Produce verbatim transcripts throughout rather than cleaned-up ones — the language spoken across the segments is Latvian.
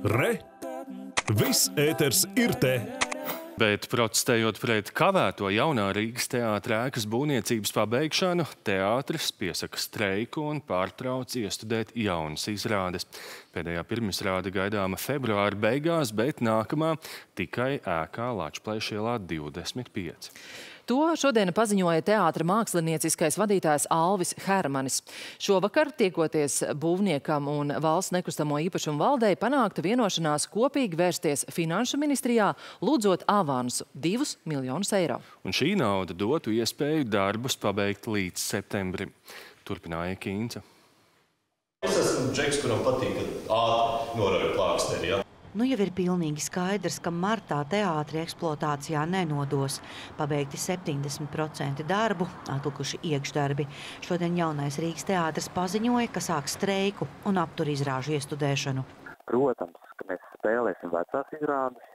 Re! Viss ēters ir te! Bet protestējot pret kavēto jaunā Rīgas teātra ēkas būvniecības pabeigšanu, teātris piesaka streiku un pārtrauc iestudēt jaunas izrādes. Pēdējā pirmizrāde gaidāma februāra beigās, bet nākamā tikai ēkā Lačplēša ielā divdesmit pieci. To šodien paziņoja teātra mākslinieciskais vadītājs Alvis Hermanis. Šovakar, tiekoties būvniekam un valsts nekustamo īpašumu valdei, panākta vienošanās kopīgi vērsties Finanšu ministrijā, lūdzot avansu divus miljonus eiro. Un šī nauda dotu iespēju darbus pabeigt līdz septembrim. Turpināja Kīnca. Es esmu džeks, kuram patīk, kad ātri norauj plāksteri, ja? Nu jau ir pilnīgi skaidrs, ka martā teātri eksploatācijā nenodos. Pabeigti septiņdesmit procenti darbu, atlikuši iekšdarbi. Šodien jaunais Rīgas teātris paziņoja, ka sāk streiku un aptur izrāžu iestudēšanu. Protams, ka mēs spēlēsim vecās izrādes,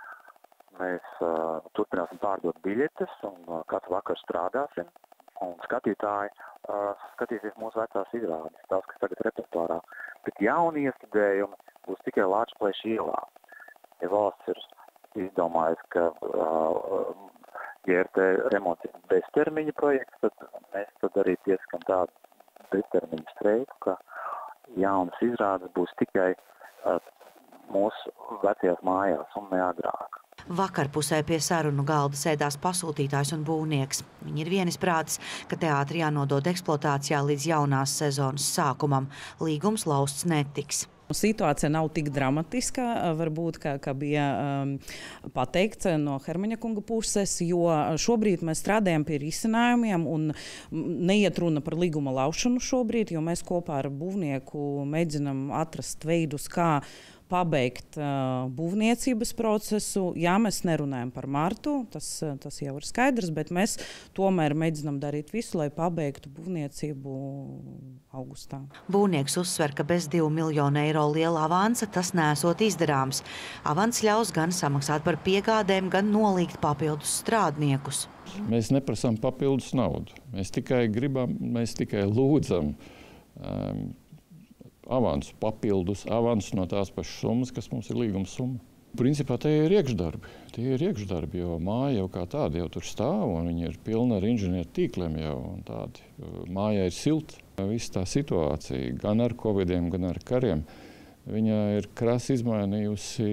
mēs uh, turpināsim pārdot biļetes un uh, katru vakaru strādāsim. Un skatītāji uh, skatīsies mūsu vecās izrādes, tās, kas tagad repertuārā. Bet jauni iestudējumi būs tikai Lačplēša ielā. Ja valsts ir izdomājusi, ka uh, ja R T remonts ir beztermiņa projekts, tad mēs tad arī piesakam tādu beztermiņa streiku, ka jaunas izrādes būs tikai uh, mūsu vecajās mājās un ne agrāk. Vakarpusē pie sarunu galda sēdās pasūtītājs un būvnieks. Viņi ir vienisprātis, ka teātri jānodod eksploatācijā līdz jaunās sezonas sākumam. Līgums lausts netiks. Situācija nav tik dramatiska, varbūt, kā, kā bija um, pateikts no Hermaņa kunga puses, jo šobrīd mēs strādājam pie risinājumiem un neiet runa par līguma laušanu šobrīd, jo mēs kopā ar būvnieku mēģinam atrast veidus, kā pabeigt uh, būvniecības procesu. Jā, mēs nerunājam par martu, tas, tas jau ir skaidrs, bet mēs tomēr mēģinam darīt visu, lai pabeigtu būvniecību augustā. Būvnieks uzsver, ka bez divu miljonu eiro liela avansa tas nesot izdarāms. Avans ļaus gan samaksāt par piegādēm, gan nolīgt papildus strādniekus. Mēs neprasām papildus naudu. Mēs tikai gribam, mēs tikai lūdzam um, avansu, papildus avansu no tās pašas summas, kas mums ir līguma summa. Principā tie ir iekšdarbi. Tie ir iekšdarbi, jo māja jau kā tāda jau tur stāv, un viņi ir pilna ar inženieru tīkliem jau un tādi. Mājā ir silta. Visa tā situācija, gan ar covidiem, gan ar kariem, viņa ir krasi izmainījusi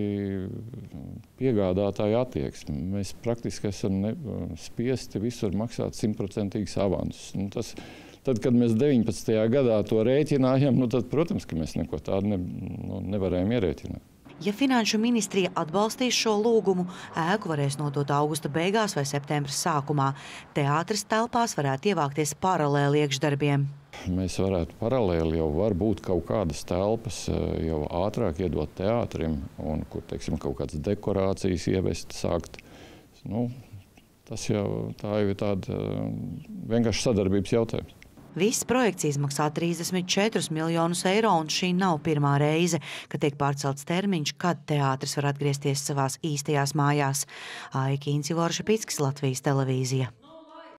piegādātāju attieksmi. Mēs praktiski esam ne, spiesti visur maksāt simtprocentīgas avansus. Nu, tas, Tad, kad mēs deviņpadsmitajā gadā to rēķinājām, nu tad, protams, ka mēs neko tādu ne, nu, nevarējām ierēķināt. Ja Finanšu ministrija atbalstīs šo lūgumu, ēku varēs nodot augusta beigās vai septembra sākumā. Teātris telpās varētu ievākties paralēli iekšdarbiem. Mēs varētu paralēli jau varbūt kaut kādas telpas jau ātrāk iedot teātrim un, kur, teiksim, kaut kādas dekorācijas ievest, sākt. Nu, tas jau tā jau ir tāda vienkārši sadarbības jautājums. Viss projekts izmaksā trīsdesmit četrus miljonus eiro, un šī nav pirmā reize, kad tiek pārcelts termiņš, kad teātris var atgriezties savās īstajās mājās. Aija Kīnci, Vorša Pickis, Latvijas televīzija.